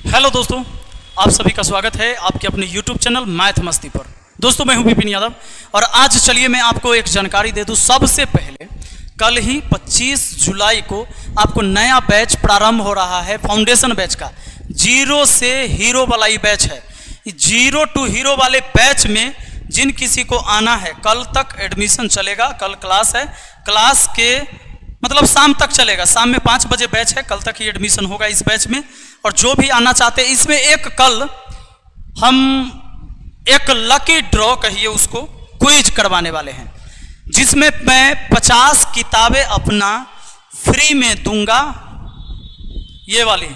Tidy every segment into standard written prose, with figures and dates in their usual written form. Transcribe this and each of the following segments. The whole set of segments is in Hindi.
हेलो दोस्तों, आप सभी का स्वागत है आपके अपने YouTube चैनल मैथ मस्ती पर। दोस्तों मैं हूं विपिन यादव और आज चलिए मैं आपको एक जानकारी दे दूं। सबसे पहले कल ही 25 जुलाई को आपको नया बैच प्रारंभ हो रहा है, फाउंडेशन बैच का। जीरो से हीरो वाला ये बैच है। जीरो टू हीरो वाले बैच में जिन किसी को आना है, कल तक एडमिशन चलेगा। कल क्लास है, क्लास के मतलब शाम तक चलेगा। शाम में 5 बजे बैच है, कल तक ही एडमिशन होगा इस बैच में। और जो भी आना चाहते हैं, इसमें एक कल हम एक लकी ड्रॉ कहिए उसको, क्विज करवाने वाले हैं, जिसमें मैं 50 किताबें अपना फ्री में दूंगा। ये वाली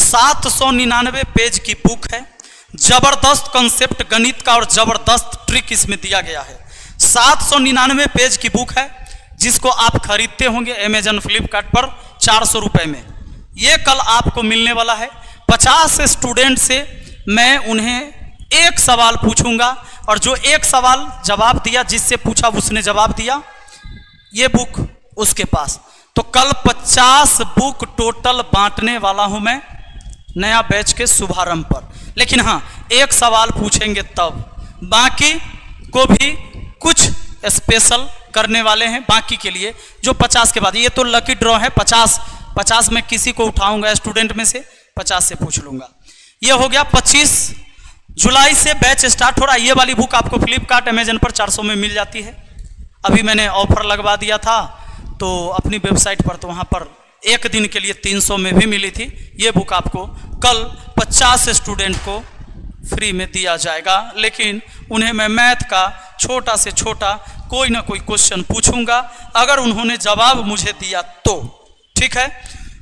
799 पेज की बुक है। जबरदस्त कॉन्सेप्ट गणित का और जबरदस्त ट्रिक इसमें दिया गया है। 799 पेज की बुक है, जिसको आप खरीदते होंगे अमेजन फ्लिपकार्ट पर 400 रुपए में। ये कल आपको मिलने वाला है। 50 स्टूडेंट से मैं उन्हें एक सवाल पूछूंगा और जो एक सवाल जवाब दिया, जिससे पूछा उसने जवाब दिया, ये बुक उसके पास। तो कल 50 बुक टोटल बांटने वाला हूं मैं नया बैच के शुभारंभ पर। लेकिन हाँ, एक सवाल पूछेंगे तब, बाकी को भी कुछ स्पेशल करने वाले हैं बाकी के लिए, जो 50 के बाद। ये तो लकी ड्रॉ है, 50 में किसी को उठाऊंगा स्टूडेंट में से, 50 से पूछ लूंगा। ये हो गया। 25 जुलाई से बैच स्टार्ट हो रहा है। ये वाली बुक आपको फ्लिपकार्ट अमेजन पर 400 में मिल जाती है। अभी मैंने ऑफर लगवा दिया था तो अपनी वेबसाइट पर, तो वहां पर एक दिन के लिए 300 में भी मिली थी। ये बुक आपको कल 50 स्टूडेंट को फ्री में दिया जाएगा। लेकिन उन्हें मैं मैथ का छोटा से छोटा कोई ना कोई क्वेश्चन पूछूंगा, अगर उन्होंने जवाब मुझे दिया तो ठीक है।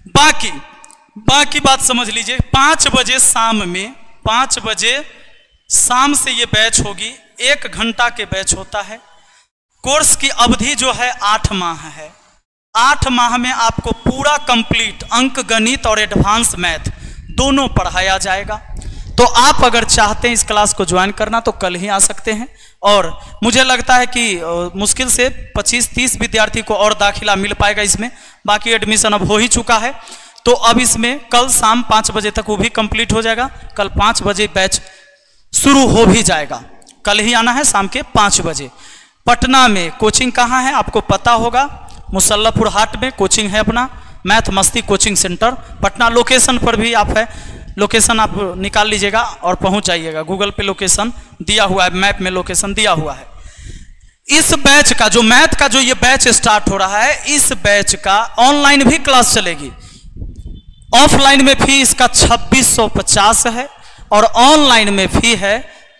बाकी बात समझ लीजिए। 5 बजे शाम में, 5 बजे शाम से ये बैच होगी। 1 घंटा के बैच होता है। कोर्स की अवधि जो है 8 माह है। 8 माह में आपको पूरा कंप्लीट अंक गणित और एडवांस मैथ दोनों पढ़ाया जाएगा। तो आप अगर चाहते हैं इस क्लास को ज्वाइन करना तो कल ही आ सकते हैं। और मुझे लगता है कि मुश्किल से 25-30 विद्यार्थी को और दाखिला मिल पाएगा इसमें। बाकी एडमिशन अब हो ही चुका है। तो अब इसमें कल शाम 5 बजे तक वो भी कंप्लीट हो जाएगा। कल 5 बजे बैच शुरू हो भी जाएगा। कल ही आना है शाम के 5 बजे। पटना में कोचिंग कहाँ है आपको पता होगा, मुसल्लापुर हाट में कोचिंग है अपना, मैथ मस्ती कोचिंग सेंटर पटना। लोकेशन पर भी आप है, लोकेशन आप निकाल लीजिएगा और पहुंच जाइएगा। गूगल पे लोकेशन दिया हुआ है, मैप में लोकेशन दिया हुआ है। इस बैच का जो मैथ का जो ये बैच स्टार्ट हो रहा है, इस बैच का ऑनलाइन भी क्लास चलेगी। ऑफलाइन में फी इसका 2650 है और ऑनलाइन में फी है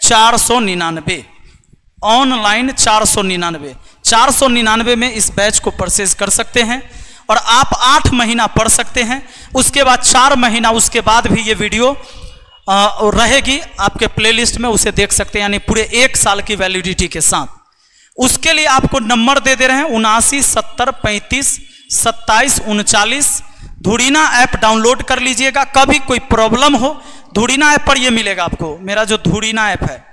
499। ऑनलाइन 499। 499 में इस बैच को परचेज कर सकते हैं और आप 8 महीना पढ़ सकते हैं। उसके बाद 4 महीना उसके बाद भी ये वीडियो रहेगी आपके प्लेलिस्ट में, उसे देख सकते हैं, यानी पूरे 1 साल की वैलिडिटी के साथ। उसके लिए आपको नंबर दे दे रहे हैं 79 70 35 27 39। धुरीना ऐप डाउनलोड कर लीजिएगा। कभी कोई प्रॉब्लम हो, धुरीना ऐप पर ये मिलेगा आपको। मेरा जो धुरीना ऐप है,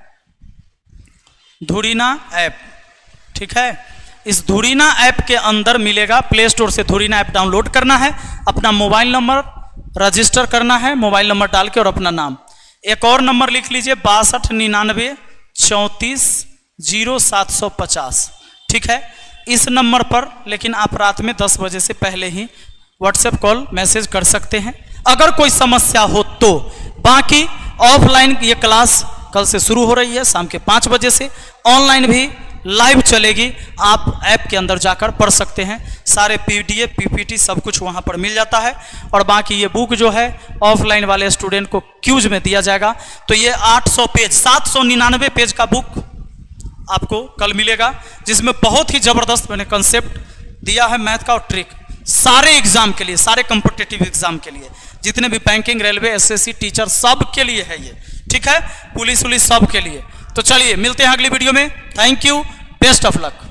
धुरीना ऐप, ठीक है, इस धुरीना ऐप के अंदर मिलेगा। प्ले स्टोर से धुरीना ऐप डाउनलोड करना है, अपना मोबाइल नंबर रजिस्टर करना है, मोबाइल नंबर डाल के, और अपना नाम। एक और नंबर लिख लीजिए 6299 34 0750, ठीक है। इस नंबर पर लेकिन आप रात में 10 बजे से पहले ही व्हाट्सएप कॉल मैसेज कर सकते हैं अगर कोई समस्या हो तो। बाकी ऑफलाइन ये क्लास कल से शुरू हो रही है शाम के 5 बजे से। ऑनलाइन भी लाइव चलेगी, आप ऐप के अंदर जाकर पढ़ सकते हैं। सारे PDF PPT सब कुछ वहां पर मिल जाता है। और बाकी ये बुक जो है ऑफलाइन वाले स्टूडेंट को क्यूज में दिया जाएगा। तो ये 800 पेज 799 पेज का बुक आपको कल मिलेगा, जिसमें बहुत ही जबरदस्त मैंने कंसेप्ट दिया है मैथ का और ट्रिक। सारे एग्जाम के लिए, सारे कॉम्पिटिटिव एग्जाम के लिए, जितने भी बैंकिंग, रेलवे, SSC, टीचर, सब के लिए है ये, ठीक है, पुलिस सब के लिए। तो चलिए मिलते हैं अगली वीडियो में। Thank you, best of luck.